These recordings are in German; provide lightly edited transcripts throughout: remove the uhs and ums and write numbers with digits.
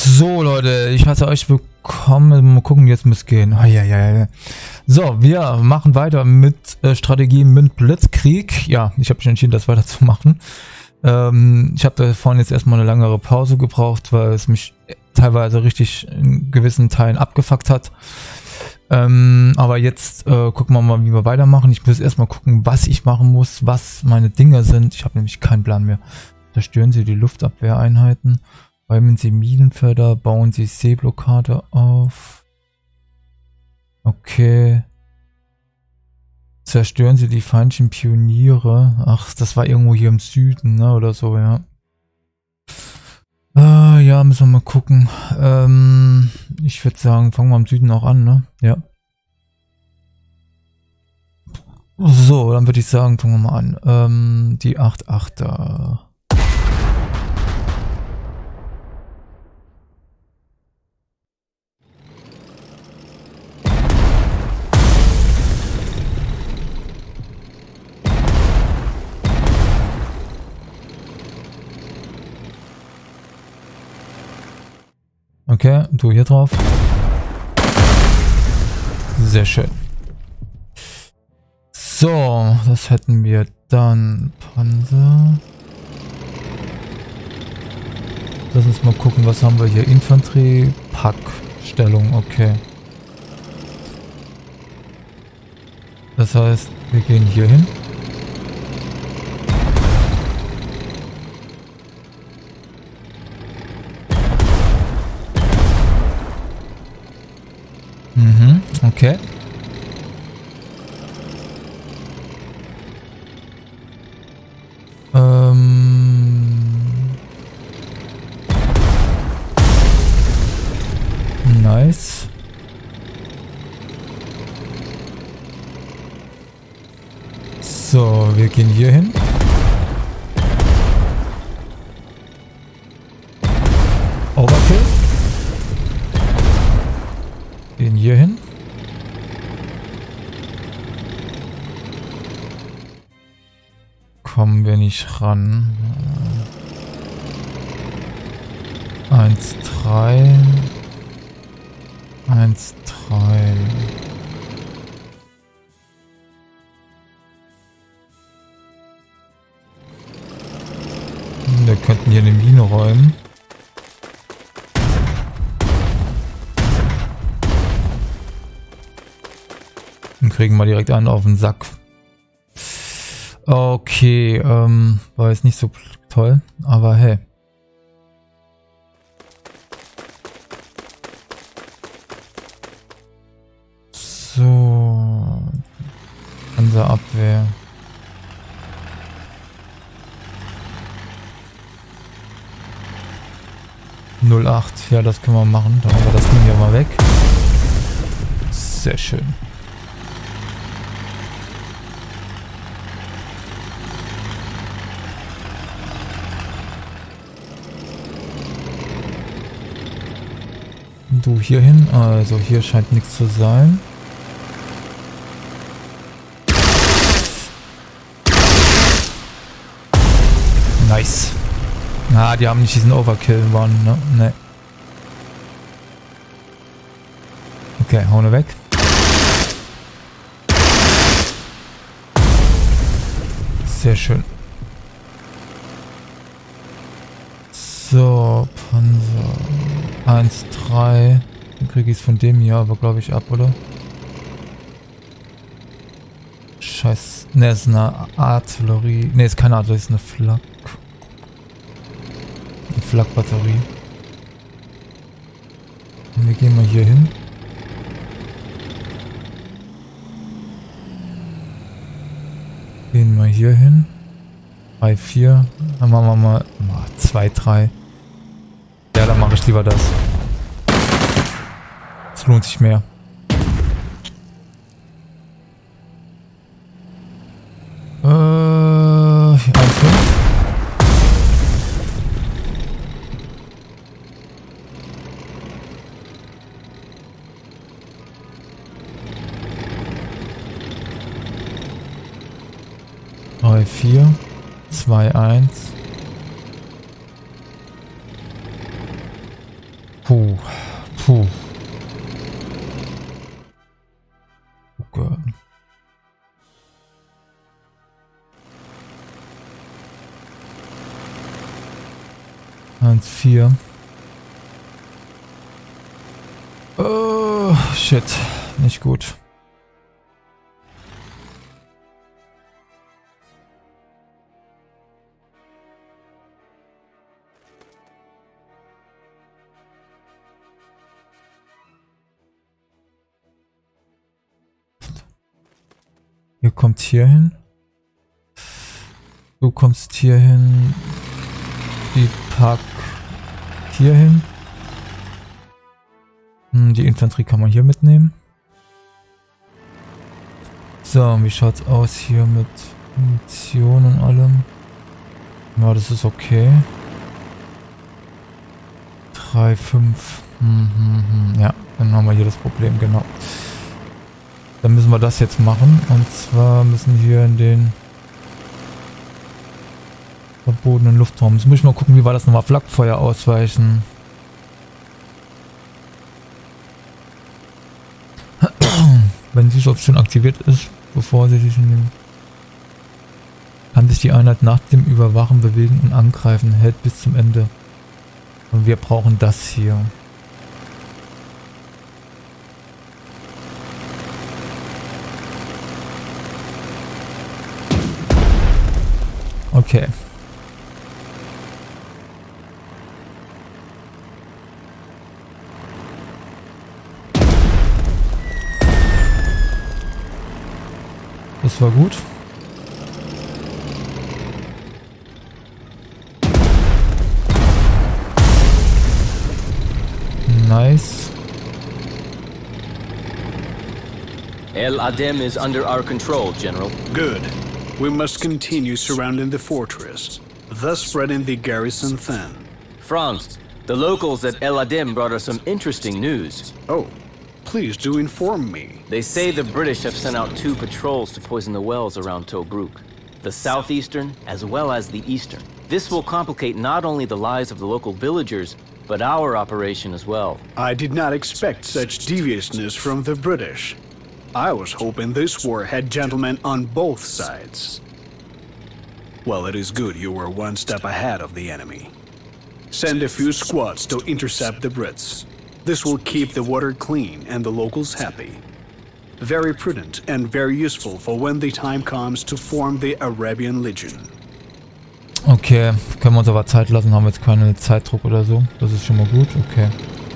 So, Leute, ich heiße euch willkommen. Mal gucken, jetzt muss es gehen. Ja. So, wir machen weiter mit Strategie mit Blitzkrieg. Ja, ich habe mich entschieden, das weiterzumachen. Ich habe da vorhin jetzt erstmal eine langere Pause gebraucht, weil es mich teilweise richtig in gewissen Teilen abgefuckt hat. Aber jetzt gucken wir mal, wie wir weitermachen. Ich muss erstmal gucken, was ich machen muss, was meine Dinge sind. Ich habe nämlich keinen Plan mehr. Zerstören Sie die Luftabwehreinheiten. Räumen Sie Minenfelder, bauen Sie Seeblockade auf. Okay. Zerstören Sie die feindlichen Pioniere. Ach, das war irgendwo hier im Süden, ne, oder so, ja. Ja, müssen wir mal gucken. Ich würde sagen, fangen wir am Süden auch an, ne? Ja. So, dann würde ich sagen, fangen wir mal an. Die 8-8er. Okay, du hier drauf. Sehr schön. So, das hätten wir dann. Panzer. Lass uns mal gucken, was haben wir hier. Infanterie, Packstellung, okay. Das heißt, wir gehen hier hin. Okay. Nice. So, wir gehen hier hin. Overkill. Gehen hier hin. Kommen wir nicht ran. 1-3. 1-3. Wir könnten hier eine Mine räumen. Und kriegen mal direkt einen auf den Sack. Okay, war jetzt nicht so toll, aber hey. So, Panzerabwehr. .08, ja, das können wir machen. Da haben wir das Ding hier mal weg. Sehr schön. Du hier hin, also hier scheint nichts zu sein. Nice. Na, die haben nicht diesen Overkill-One, ne? Ne. Okay, hauen wir weg. Sehr schön. So, Panzer 1-3. Dann kriege ich es von dem hier aber, glaube ich, ab, oder? Scheiß. Ne, ist eine Artillerie. Ne, ist keine Artillerie, ist eine Flak. Eine Flakbatterie. Und wir gehen mal hier hin. Gehen wir hier hin. 3-4. Dann machen wir mal 2-3. Ja, dann mache ich lieber das. Es lohnt sich mehr. Hier 1-5. Drei, 4. 2-1. Puh. Puh. Okay. Eins, 4. Oh, shit. Nicht gut. Ihr kommt hier hin. Du kommst hier hin. Die Park hier hin. Die Infanterie kann man hier mitnehmen. So, wie schaut's aus hier mit Munition und allem? Ja, das ist okay. 3, 5. Ja, dann haben wir hier das Problem, genau. Dann müssen wir das jetzt machen. Und zwar müssen wir in den verbotenen Luftraum. Jetzt muss ich mal gucken, wie war das nochmal? Flakfeuer ausweichen. Wenn sie schon aktiviert ist, bevor sie sich in den... Kann sich die Einheit nach dem Überwachen bewegen und angreifen. Hält bis zum Ende. Und wir brauchen das hier. Okay. Das war gut. Nice. El Adem is under our control, General. Good. We must continue surrounding the fortress, thus spreading the garrison thin. Franz, the locals at El Adem brought us some interesting news. Oh, please do inform me. They say the British have sent out 2 patrols to poison the wells around Tobruk, the southeastern as well as the eastern. This will complicate not only the lives of the local villagers, but our operation as well. I did not expect such deviousness from the British. I was hoping this war had gentlemen on both sides. Well, it is good you were one step ahead of the enemy. Send a few squads to intercept the Brits. This will keep the water clean and the locals happy. Very prudent and very useful for when the time comes to form the Arabian Legion. Okay, können wir uns aber Zeit lassen, haben jetzt keinen Zeitdruck oder so. Das ist schon mal gut, okay.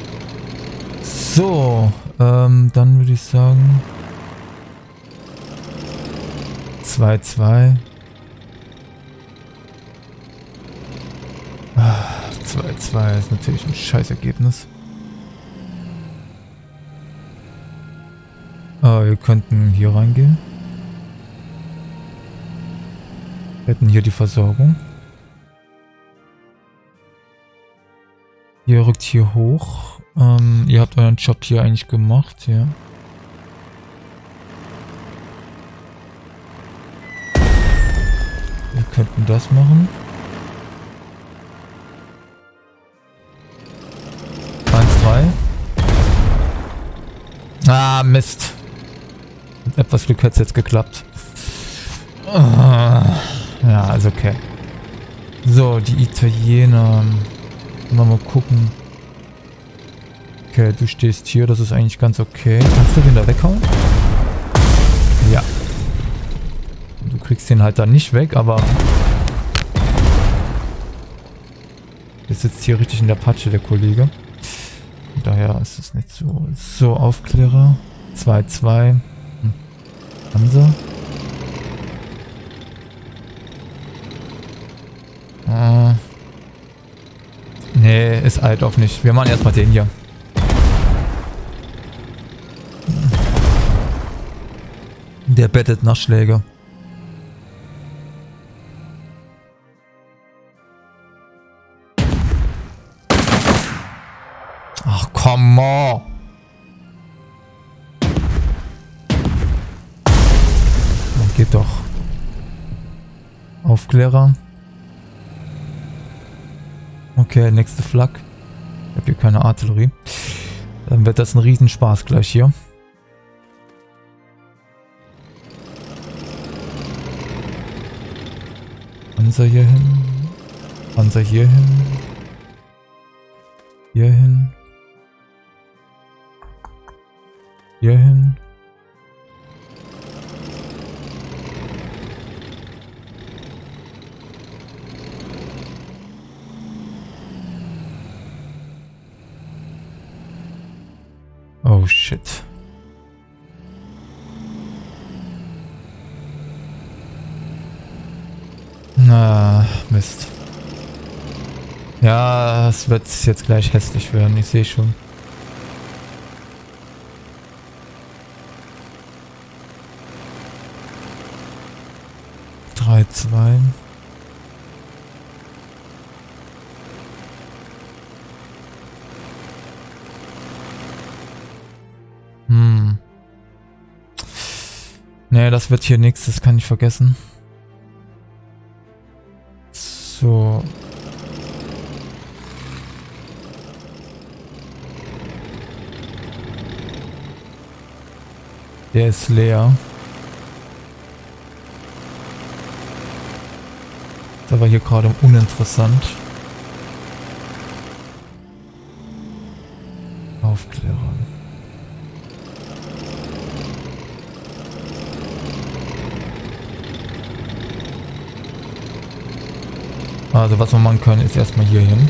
So, dann würde ich sagen 2-2. 2-2 ist natürlich ein Scheißergebnis. Wir könnten hier reingehen. Wir hätten hier die Versorgung. Ihr rückt hier hoch. Ihr habt euren Job hier eigentlich gemacht, ja. Wir könnten das machen. 1-3. Ah, Mist. Mit etwas Glück hätte es jetzt geklappt. Ja, also okay. So, die Italiener. Mal gucken. Okay, du stehst hier, das ist eigentlich ganz okay. Kannst du den da weghauen? Ja. Du kriegst den halt dann nicht weg, aber... Der sitzt hier richtig in der Patsche, der Kollege. Daher ist es nicht so... So, Aufklärer. 2-2. Hansa. Nee, ist alt auch nicht. Wir machen erstmal den hier. Der bettet nach Schläge. Ach, komm on. Geht doch. Aufklärer. Okay, nächste Flak. habe hier keine Artillerie. Dann wird das ein Riesenspaß gleich hier. Panzer hier hin. Panzer hier hin. Hier hin. Hier hin. Oh shit. Na, Mist. Ja, es wird jetzt gleich hässlich werden, ich sehe schon. Drei, zwei. Nee, das wird hier nichts, das kann ich vergessen. So. Der ist leer. Ist aber hier gerade uninteressant. Aufklärung. Also was wir machen können, ist erstmal hier hin.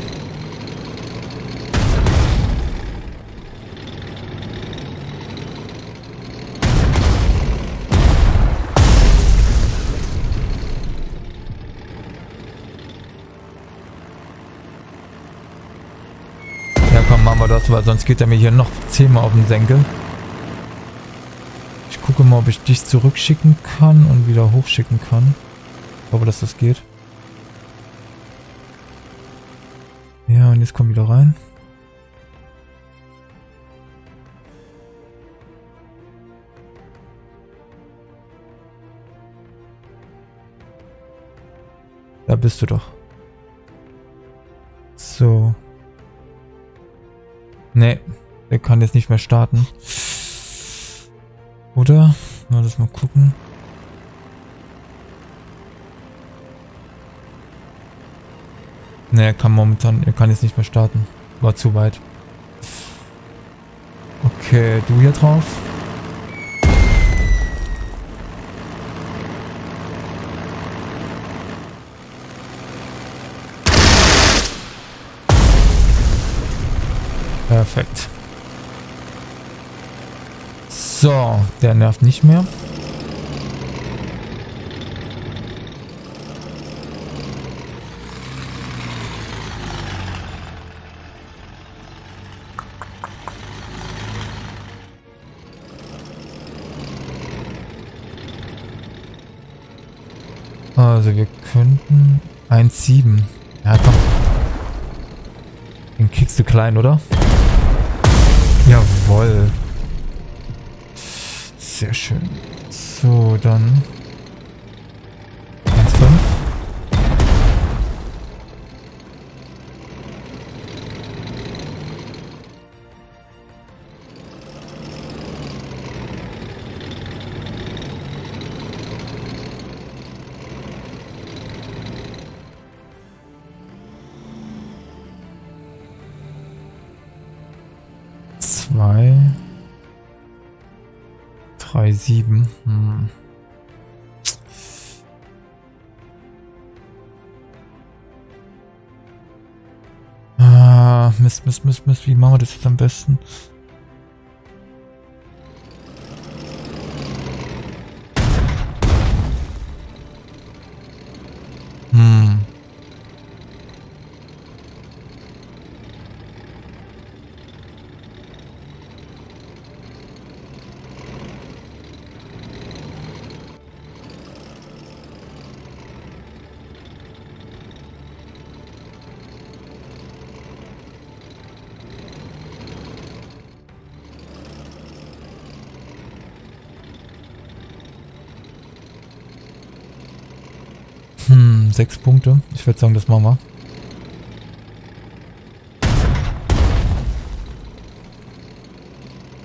Ja komm, machen wir das, weil sonst geht er mir hier noch 10-mal auf den Senkel. Ich gucke mal, ob ich dich zurückschicken kann und wieder hochschicken kann. Ich hoffe, dass das geht. Ja, und jetzt komm wieder rein. Da bist du doch. So. Nee, der kann jetzt nicht mehr starten. Oder? Mal das mal gucken. Ne, er kann jetzt nicht mehr starten. War zu weit. Okay, du hier drauf. Perfekt. So, der nervt nicht mehr. Also wir könnten 1,7. Ja, komm. Den kriegst du klein, oder? Jawohl. Sehr schön. So, dann 1,5. Zwei. 3,7. Ah, Mist. Wie machen wir das jetzt am besten? Hm, 6 Punkte. Ich würde sagen, das machen wir.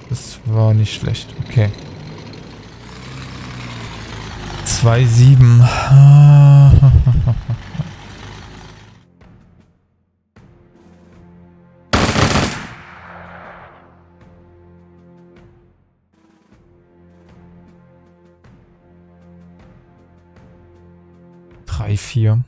Das war nicht schlecht. Okay. 2,7. Drei, 4.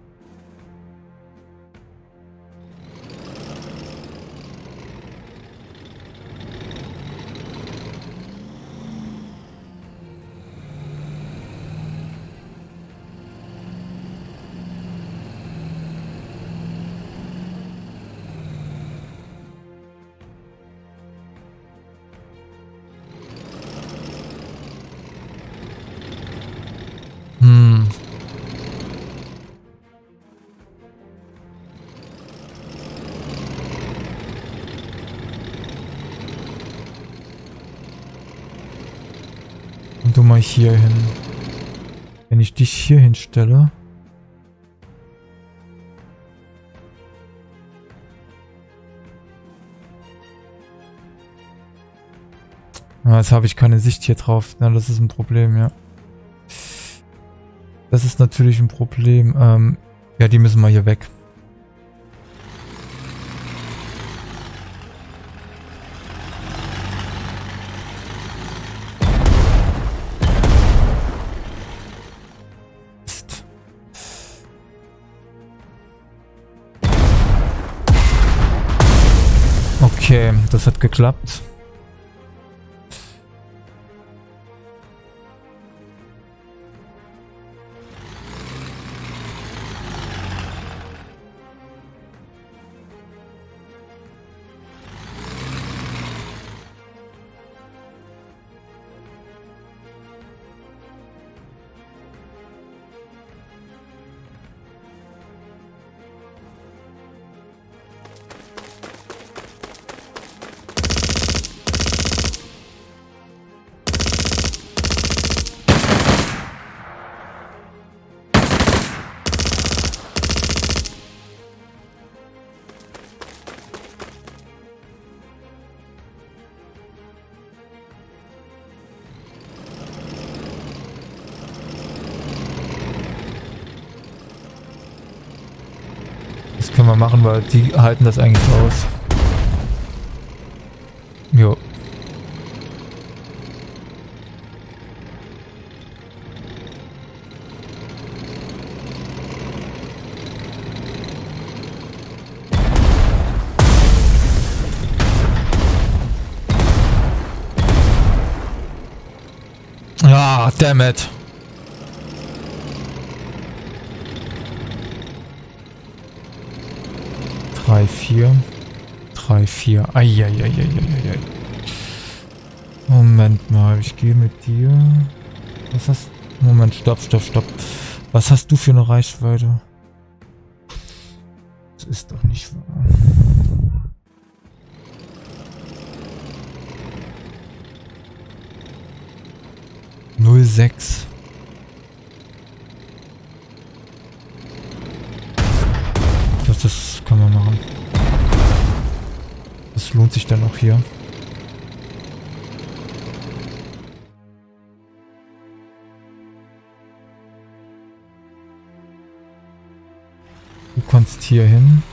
Und du mal hier hin. Wenn ich dich hier hinstelle. Jetzt habe ich keine Sicht hier drauf. Na, das ist ein Problem, ja. Das ist natürlich ein Problem. Ja, die müssen mal hier weg. Okay, das hat geklappt. Das können wir machen, weil die halten das eigentlich aus. Jo. Ah, damn it. Drei, 4. 3, 4. Eieieiei. Moment mal, ich gehe mit dir. Was hast du? Moment, stopp. Was hast du für eine Reichweite? Das ist doch nicht wahr. Null 6. Das kann man machen. Das lohnt sich dann auch hier. Du kannst hier hin.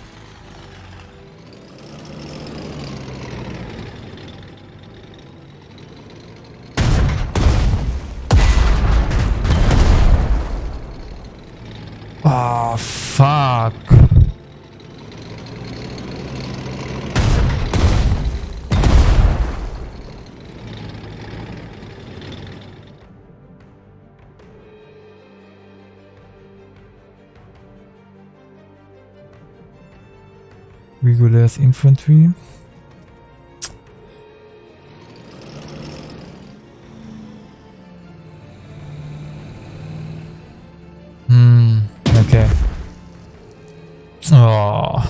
Ah, fuck. Regulars Infantry. Okay. Oh.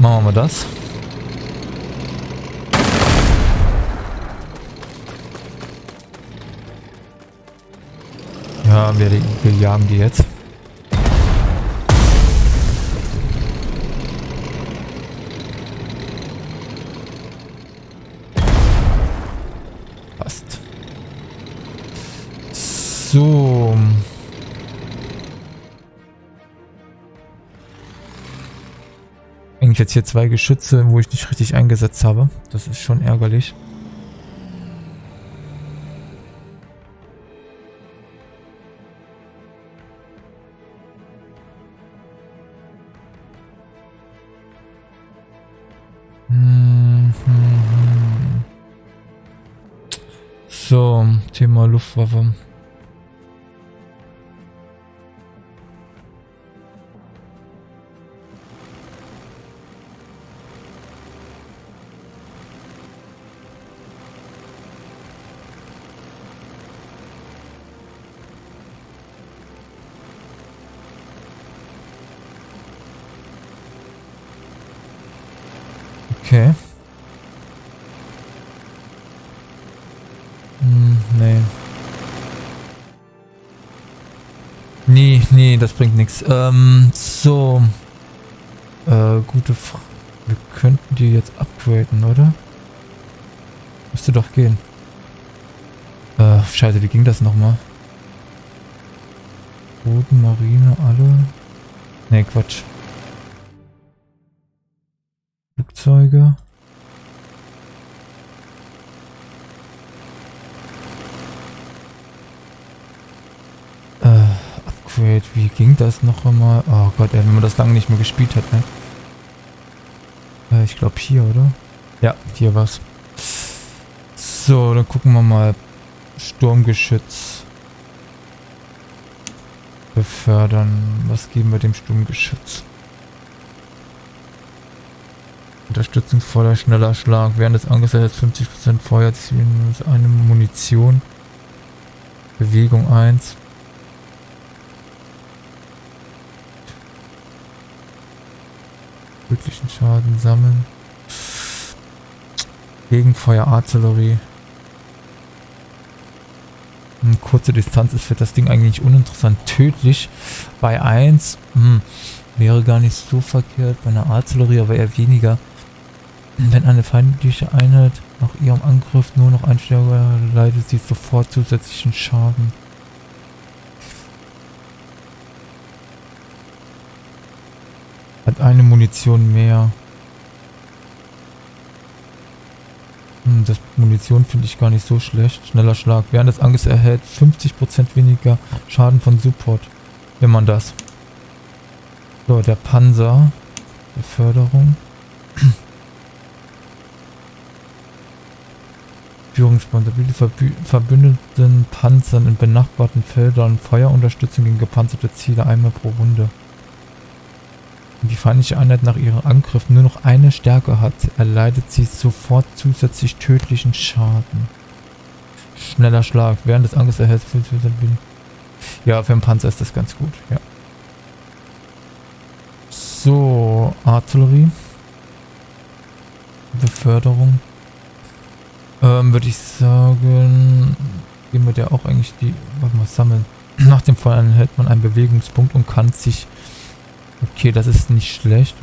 Machen wir mal das. Ja, wir jagen die jetzt. Passt. So. Eigentlich jetzt hier 2 Geschütze, wo ich nicht richtig eingesetzt habe. Das ist schon ärgerlich. So, Thema Luftwaffe. Okay. Nee. Nee, das bringt nichts. So. Gute Frage. Wir könnten die jetzt upgraden, oder? Müsste doch gehen. Scheiße, wie ging das nochmal? Boden, Marine, alle? Nee, Quatsch. Flugzeuge. Upgrade, wie ging das noch einmal? Oh Gott, ey, wenn man das lange nicht mehr gespielt hat, ne? Ich glaube hier, oder? Ja, hier war's. So, dann gucken wir mal. Sturmgeschütz. Befördern. Was geben wir dem Sturmgeschütz? Unterstützungsvoller, schneller Schlag. Während des Angriffs 50% Feuerziel ist eine Munition. Bewegung 1. Tödlichen Schaden sammeln. Gegenfeuer, Artillerie. Eine kurze Distanz ist für das Ding eigentlich uninteressant. Tödlich bei 1 wäre gar nicht so verkehrt. Bei einer Artillerie aber eher weniger. Wenn eine feindliche Einheit nach ihrem Angriff nur noch einen Stärke leidet, sie sofort zusätzlichen Schaden. Hat eine Munition mehr. Das Munition finde ich gar nicht so schlecht. Schneller Schlag. Während des Angriffs erhält 50% weniger Schaden von Support. Wenn man das. So, der Panzer. Beförderung. Führungssponsor. Verbündeten Panzern in benachbarten Feldern Feuerunterstützung gegen gepanzerte Ziele einmal pro Runde. Wenn die feindliche Einheit nach ihrem Angriff nur noch eine Stärke hat, erleidet sie sofort zusätzlich tödlichen Schaden. Schneller Schlag. Während des Angriffs erhält 5%. Ja, für einen Panzer ist das ganz gut, ja. So, Artillerie. Beförderung. Würde ich sagen, geben wir der auch eigentlich die, warte mal, sammeln. Nach dem Feuer erhält man einen Bewegungspunkt und kann sich, okay, das ist nicht schlecht.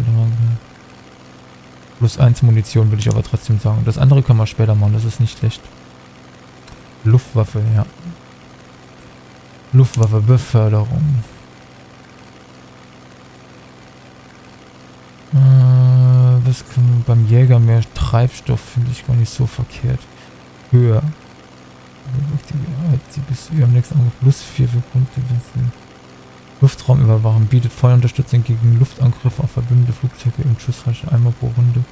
Plus 1 Munition würde ich aber trotzdem sagen. Das andere können wir später machen, das ist nicht schlecht. Luftwaffe, ja. Luftwaffe, Beförderung. Was können wir beim Jäger mehr Treibstoff, finde ich gar nicht so verkehrt. Höher. Sie bis am nächsten Angriff plus 4 Sekunden. Luftraumüberwachung bietet Feuerunterstützung gegen Luftangriffe auf verbündete Flugzeuge und Schussreiche einmal pro Runde.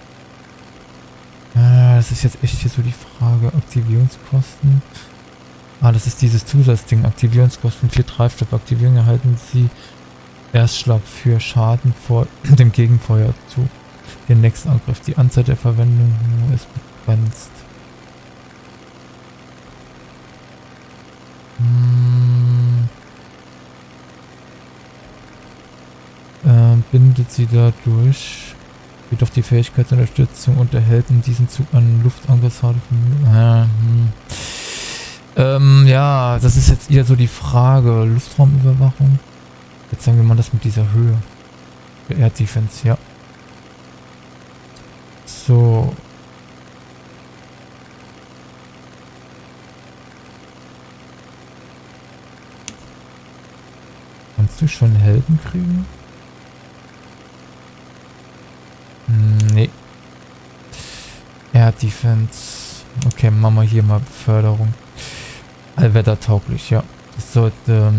Das ist jetzt echt hier so die Frage. Aktivierungskosten. Das ist dieses Zusatzding. Aktivierungskosten 4 Treibstoff. Aktivierung erhalten Sie Erstschlag für Schaden vor dem Gegenfeuer zu. Den nächsten Angriff. Die Anzahl der Verwendung ist begrenzt. Bindet sie dadurch. Jedoch die Fähigkeitsunterstützung und erhält in diesem Zug einen Luftangriffsrate von... ja, das ist jetzt eher so die Frage. Luftraumüberwachung. Jetzt sagen wir mal das mit dieser Höhe. Der Air Defense, ja. So. Kannst du schon Helden kriegen? Nee. Air Defense. Okay, machen wir hier mal Beförderung. Allwettertauglich, ja. Das sollte...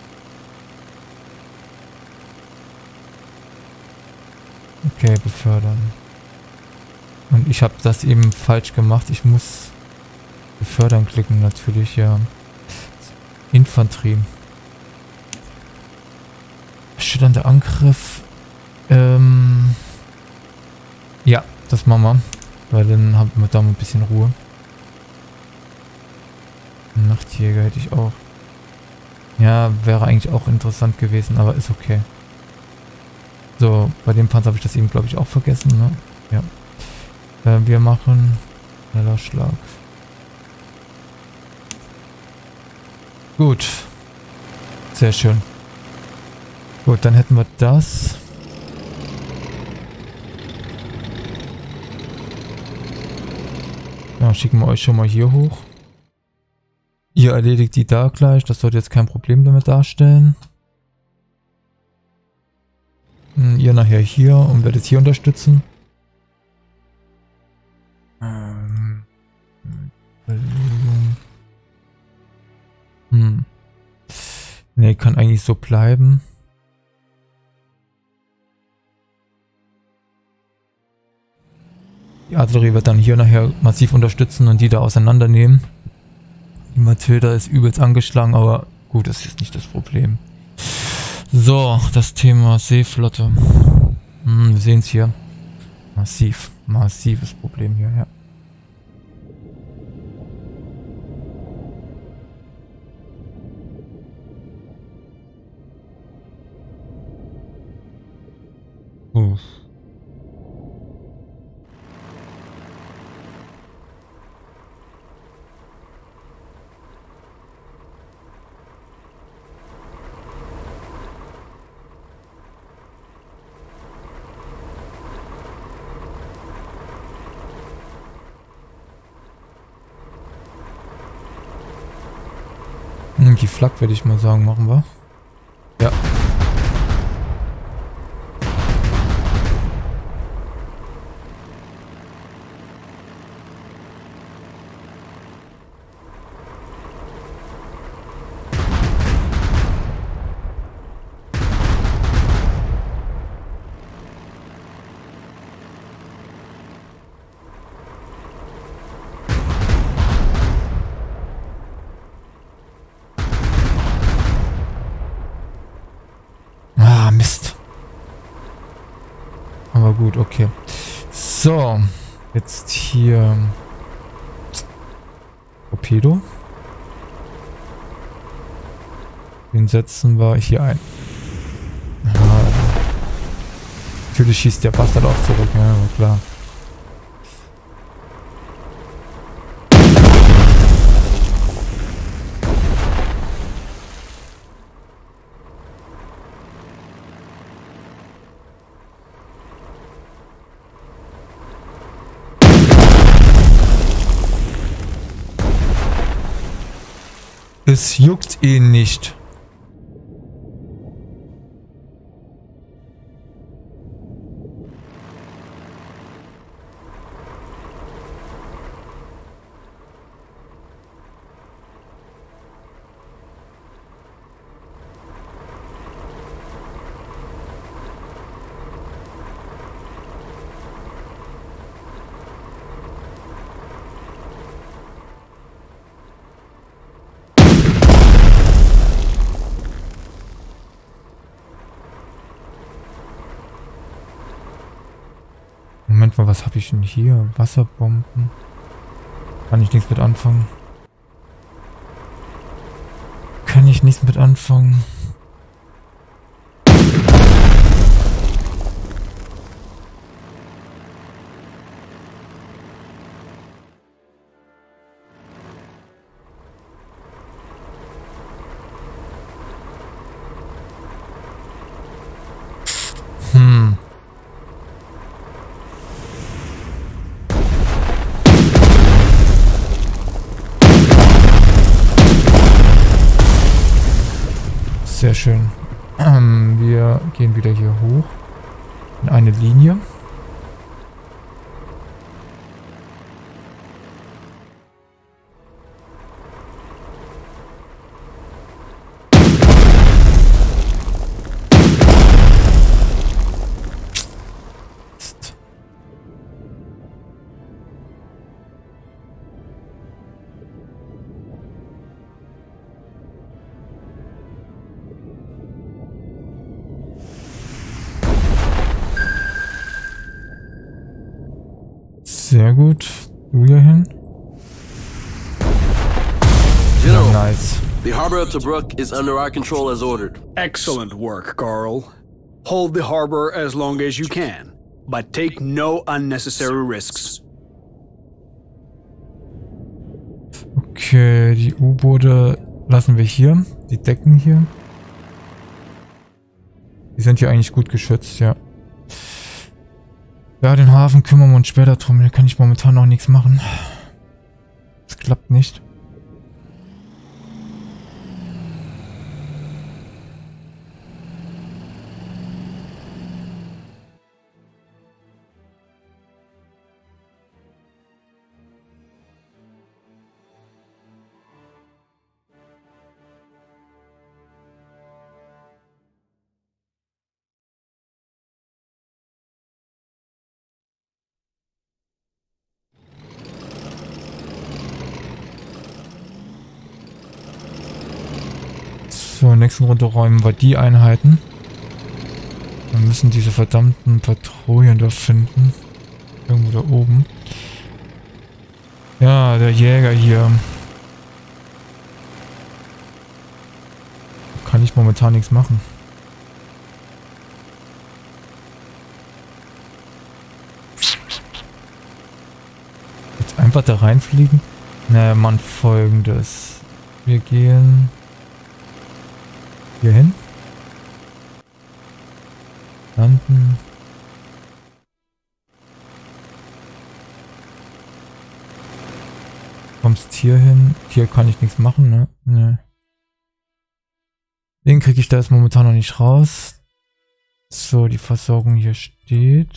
okay, befördern. Und ich habe das eben falsch gemacht. Ich muss befördern klicken, natürlich, ja. Infanterie. Schillernder Angriff. Ja, das machen wir. Weil dann haben wir da mal ein bisschen Ruhe. Nachtjäger hätte ich auch. Ja, wäre eigentlich auch interessant gewesen, aber ist okay. So, bei dem Panzer habe ich das eben, glaube ich, auch vergessen, ne? Ja. Wir machen schneller Schlag. Gut. Sehr schön. Gut, dann hätten wir das. Ja, schicken wir euch schon mal hier hoch. Ihr erledigt die da gleich. Das sollte jetzt kein Problem damit darstellen. Ihr nachher hier und werdet hier unterstützen. Ne, kann eigentlich so bleiben. Die Artillerie wird dann hier nachher massiv unterstützen und die da auseinandernehmen. Die Matilda ist übelst angeschlagen, aber gut, das ist nicht das Problem. So, das Thema Seeflotte. Wir sehen es hier. Massiv. Massives Problem hier, ja. Die Flak würde ich mal sagen, machen wir. Ja. Mist. Aber gut, okay. So. Jetzt hier. Torpedo. Den setzen wir hier ein. Natürlich schießt der Bastard auch zurück, ja, aber klar. Es juckt ihn nicht. Moment mal, was habe ich denn hier? Wasserbomben. Kann ich nichts mit anfangen. Kann ich nichts mit anfangen. Sehr schön. Wir gehen wieder hier hoch. In eine Linie. Sehr gut. Du hier hin. General, Nice. the harbor of Tobruk is under our control as ordered. Excellent work, Carl. Hold the harbor as long as you can, but take no unnecessary risks. Okay, die U-Boote lassen wir hier. Die Decken hier. Die sind hier eigentlich gut geschützt, ja. Ja, den Hafen kümmern wir uns später drum. Hier kann ich momentan noch nichts machen. Das klappt nicht. So, in der nächsten Runde räumen wir die Einheiten. Wir müssen diese verdammten Patrouillen da finden. Irgendwo da oben. Ja, der Jäger hier. Kann ich momentan nichts machen. Jetzt einfach da reinfliegen? Naja, Mann, Folgendes. Wir gehen hier hin. Landen. Kommst hier hin. Hier kann ich nichts machen, ne? Ne. Den kriege ich da jetzt momentan noch nicht raus. So, die Versorgung hier steht.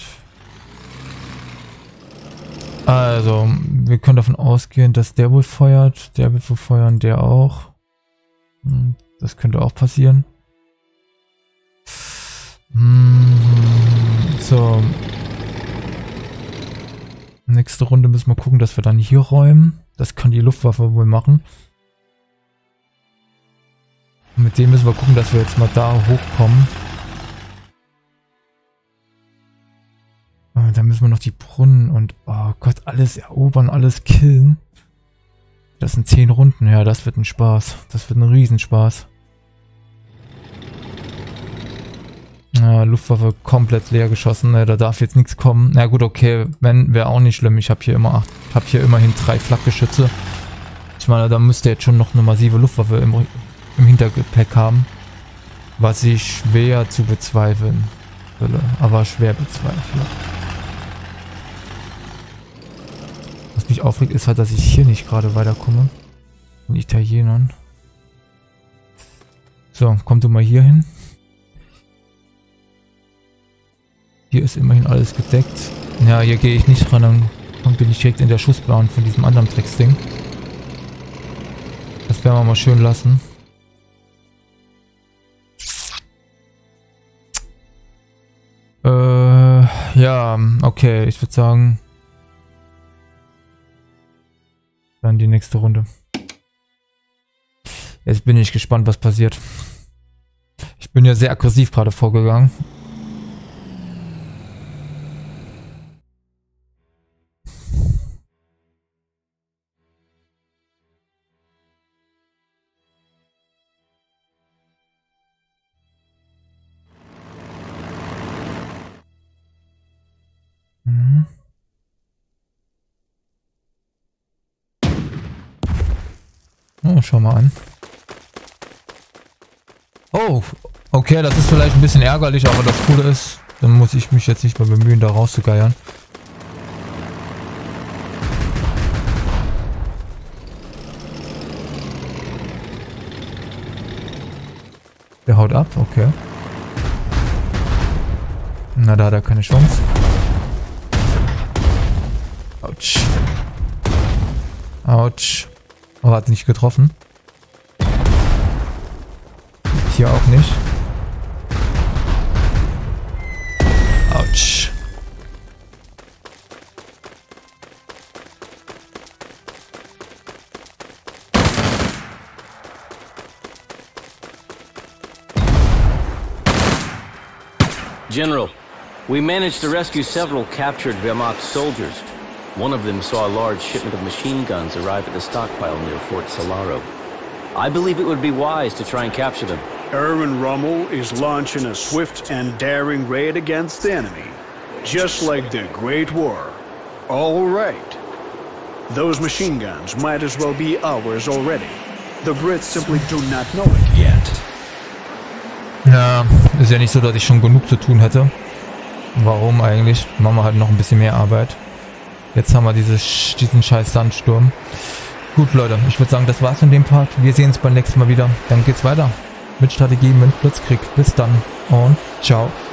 Also, wir können davon ausgehen, dass der wohl feuert. Der wird wohl feuern, der auch. Das könnte auch passieren. So. Nächste Runde müssen wir gucken, dass wir dann hier räumen. Das kann die Luftwaffe wohl machen. Und mit dem müssen wir gucken, dass wir jetzt mal da hochkommen. Dann müssen wir noch die Brunnen und, oh Gott, alles erobern, alles killen. Das sind 10 Runden, ja, das wird ein Spaß. Das wird ein Riesenspaß. Ja, Luftwaffe komplett leer geschossen, da darf jetzt nichts kommen. Na gut, okay, wenn, wäre auch nicht schlimm. Ich habe hier immer immerhin 3 Flakgeschütze. Ich meine, da müsste jetzt schon noch eine massive Luftwaffe im Hintergepäck haben. Was ich schwer zu bezweifeln würde, aber schwer bezweifle. Was mich aufregt, ist halt, dass ich hier nicht gerade weiterkomme. Den Italienern. So, komm du mal hier hin. Hier ist immerhin alles gedeckt. Ja, hier gehe ich nicht ran, dann bin ich direkt in der Schussbahn von diesem anderen Drecksding. Das werden wir mal schön lassen. Ja, okay, ich würde sagen, dann die nächste Runde. Jetzt bin ich gespannt, was passiert. Ich bin ja sehr aggressiv gerade vorgegangen. Oh, schau mal an. Oh, okay, das ist vielleicht ein bisschen ärgerlich, aber das Coole ist, dann muss ich mich jetzt nicht mehr bemühen, da rauszugeiern. Der haut ab, okay. Na, da hat er keine Chance. Autsch. Autsch. Oh, hat nicht getroffen. Hier auch nicht. Autsch. General, we managed to rescue several captured Wehrmacht soldiers. One of them saw a large shipment of machine guns arrive at the stockpile near Fort Solaro. I believe it would be wise to try and capture them. Erwin Rommel is launching a swift and daring raid against the enemy, just like the Great War. All right. Those machine guns might as well be ours already. The Brits simply do not know it yet. Ja, ist ja nicht so, dass ich schon genug zu tun hätte. Warum eigentlich? Machen wir halt noch ein bisschen mehr Arbeit. Jetzt haben wir diesen scheiß Sandsturm. Gut, Leute, ich würde sagen, das war's in dem Part. Wir sehen uns beim nächsten Mal wieder. Dann geht's weiter mit Strategie, mit Blitzkrieg. Bis dann und ciao.